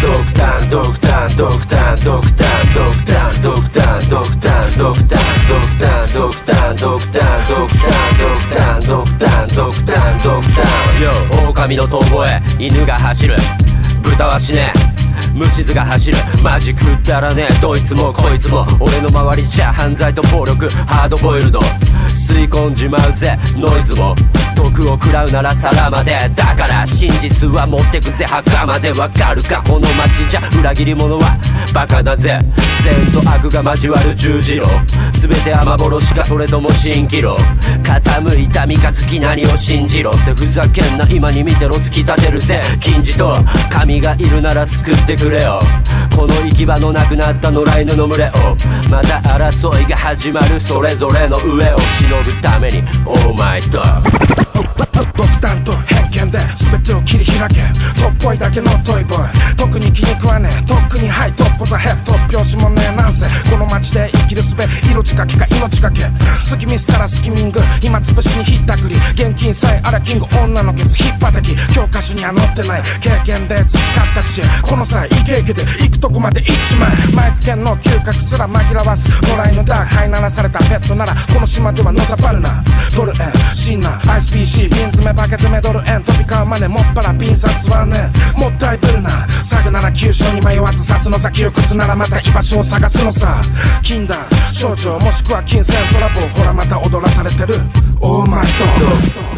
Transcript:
ドクタンドクタンドクタンドクタンドクタンドクタンドクタンドクタンドクタンドクタンドクタンドクタンドクタンドクタンドクタン。狼の遠吠え、犬が走る、豚は死ね、虫図が走る、マジくだらねえ、どいつもこいつも俺の周りじゃ犯罪と暴力ハードボイルド、吸い込んじまうぜノイズも、毒を食らうなら皿まで、だから真実は持ってくぜ墓まで。わかるかこの街じゃ裏切り者はバカだぜ、善と悪が交わる十字路、全ては幻かそれとも蜃気楼、傾いた三日月何を信じろってふざけんな今に見てろ突き立てるぜ金字と神がいるなら救ってくれよ、この行き場のなくなった野良犬の群れを、また争いが始まるそれぞれの上を忍ぶためにオーマイド独断と偏見で全てを切り開け、トップボーイだけのトイボーイ、特に気に食わねえ、とっくにハイトップザヘッド、突拍子もねえなんせこの街で生きるすべ、色仕掛けか命がけ、スキミスからスキミング、今つぶしにひったくり、現金さえあらキング、女のケツひっぱたき、教科書には載ってない経験で培った知恵、この際イケイケで行くとこまで行っちまえ、マイク犬の嗅覚すら紛らわす野良犬だ、はい鳴らされたペットならこの島ではのさばるな、ドル円シンナー ISPC 瓶詰めバケ詰めドル円飛び交うまでもっぱらピン札はねもったいぶるな、サグなら急所に迷わず刺すのさ、窮屈ならまた居場所を探すのさ、禁断象徴もしくは金銭トラブル、ほらまた踊らされてるオーマイド